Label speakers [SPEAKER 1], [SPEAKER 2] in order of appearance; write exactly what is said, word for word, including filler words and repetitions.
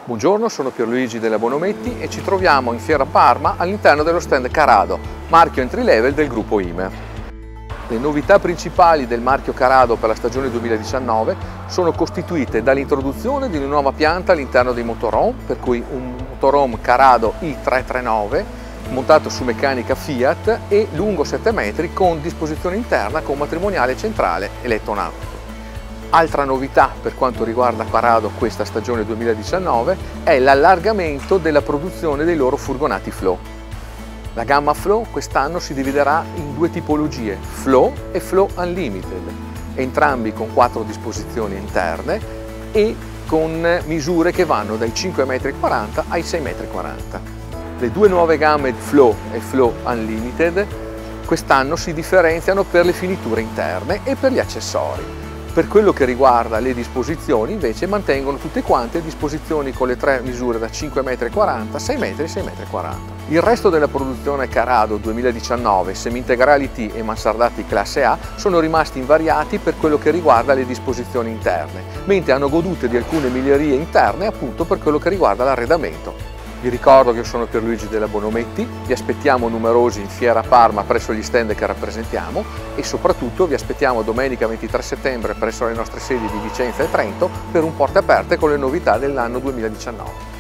[SPEAKER 1] Buongiorno, sono Pierluigi della Bonometti e ci troviamo in Fiera Parma all'interno dello stand Carado, marchio entry level del gruppo Imer. Le novità principali del marchio Carado per la stagione duemiladiciannove sono costituite dall'introduzione di una nuova pianta all'interno dei motorhome, per cui un motorhome Carado I trecentotrentanove montato su meccanica Fiat e lungo sette metri con disposizione interna con matrimoniale centrale elettronautico. Altra novità per quanto riguarda Carado questa stagione duemiladiciannove è l'allargamento della produzione dei loro furgonati Flow. La gamma Flow quest'anno si dividerà in due tipologie, Flow e Flow Unlimited, entrambi con quattro disposizioni interne e con misure che vanno dai cinque virgola quaranta metri ai sei virgola quaranta metri. Le due nuove gamme Flow e Flow Unlimited quest'anno si differenziano per le finiture interne e per gli accessori. Per quello che riguarda le disposizioni invece mantengono tutte quante disposizioni con le tre misure da cinque virgola quaranta metri, sei metri e sei virgola quaranta metri. Il resto della produzione Carado duemiladiciannove, semi-integrali T e mansardati classe A sono rimasti invariati per quello che riguarda le disposizioni interne, mentre hanno goduto di alcune migliorie interne appunto per quello che riguarda l'arredamento. Vi ricordo che io sono Pierluigi della Bonometti, vi aspettiamo numerosi in Fiera Parma presso gli stand che rappresentiamo e soprattutto vi aspettiamo domenica ventitré settembre presso le nostre sedi di Vicenza e Trento per un porte aperte con le novità dell'anno duemiladiciannove.